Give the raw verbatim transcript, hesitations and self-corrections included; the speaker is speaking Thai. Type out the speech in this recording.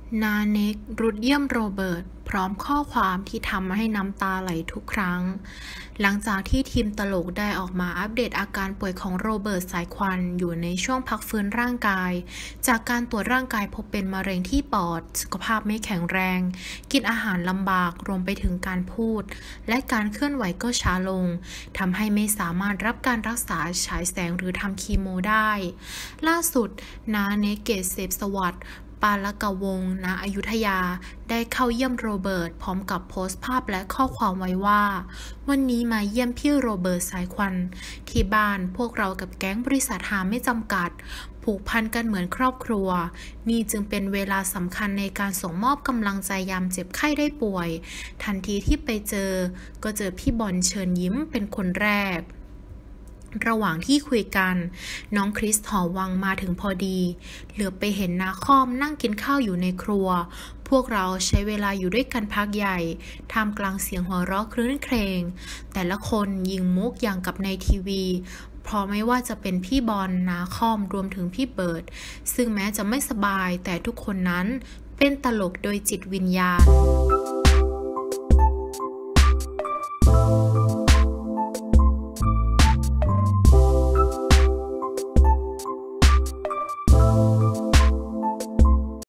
นาเน็กรุดเยี่ยมโรเบิร์ตพร้อมข้อความที่ทำให้น้ำตาไหลทุกครั้งหลังจากที่ทีมตลกได้ออกมาอัปเดตอาการป่วยของโรเบิร์ตสายควันอยู่ในช่วงพักฟื้นร่างกายจากการตรวจร่างกายพบเป็นมะเร็งที่ปอดสุขภาพไม่แข็งแรงกินอาหารลำบากรวมไปถึงการพูดและการเคลื่อนไหวก็ช้าลงทำให้ไม่สามารถรับการรักษาฉายแสงหรือทำคีโมได้ล่าสุดนาเนกเกตเสพสวัสดิ์ปาลกวงศ์ ณ อยุธยาได้เข้าเยี่ยมโรเบิร์ตพร้อมกับโพสต์ภาพและข้อความไว้ว่าวันนี้มาเยี่ยมพี่โรเบิร์ตสายควันที่บ้านพวกเรากับแก๊งบริษัทหาไม่จำกัดผูกพันกันเหมือนครอบครัวนี่จึงเป็นเวลาสำคัญในการส่งมอบกำลังใจยามเจ็บไข้ได้ป่วยทันทีที่ไปเจอก็เจอพี่บอลเชิญยิ้มเป็นคนแรกระหว่างที่คุยกันน้องคริสหอวังมาถึงพอดีเหลือบไปเห็นนาคอมนั่งกินข้าวอยู่ในครัวพวกเราใช้เวลาอยู่ด้วยกันพักใหญ่ท่ามกลางเสียงหัวเราะครื้นเครงแต่ละคนยิงมุกอย่างกับในทีวีเพราะไม่ว่าจะเป็นพี่บอลนาคอมรวมถึงพี่เบิร์ดซึ่งแม้จะไม่สบายแต่ทุกคนนั้นเป็นตลกโดยจิตวิญญาณ